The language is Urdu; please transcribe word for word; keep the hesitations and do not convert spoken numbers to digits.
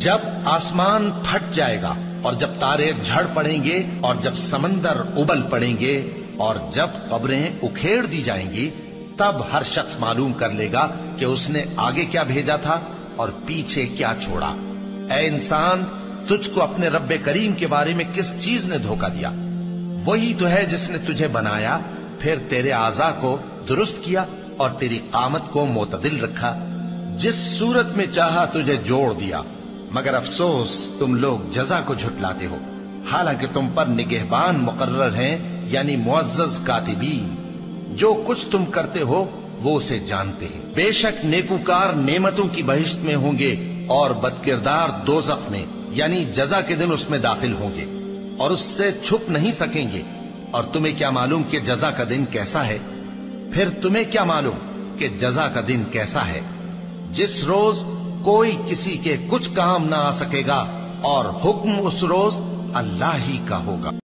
جب آسمان پھٹ جائے گا اور جب تارے جھڑ پڑیں گے اور جب سمندر ابل پڑیں گے اور جب قبریں اکھیڑ دی جائیں گی، تب ہر شخص معلوم کر لے گا کہ اس نے آگے کیا بھیجا تھا اور پیچھے کیا چھوڑا۔ اے انسان، تجھ کو اپنے رب کریم کے بارے میں کس چیز نے دھوکہ دیا؟ وہی تو ہے جس نے تجھے بنایا، پھر تیرے اعضاء کو درست کیا اور تیری قامت کو معتدل رکھا، جس صورت میں چاہا تجھے جوڑ دیا۔ مگر افسوس تم لوگ جزا کو جھٹلاتے ہو، حالانکہ تم پر نگہبان مقرر ہیں، یعنی معزز کاتبین۔ جو کچھ تم کرتے ہو وہ اسے جانتے ہیں۔ بے شک نیکوکار نعمتوں کی بہشت میں ہوں گے اور بدکردار دوزخ میں، یعنی جزا کے دن اس میں داخل ہوں گے اور اس سے چھپ نہیں سکیں گے۔ اور تمہیں کیا معلوم کہ جزا کا دن کیسا ہے؟ پھر تمہیں کیا معلوم کہ جزا کا دن کیسا ہے؟ جس روز کوئی کسی کے کچھ کام نہ آ سکے گا اور حکم اس روز اللہ ہی کا ہوگا۔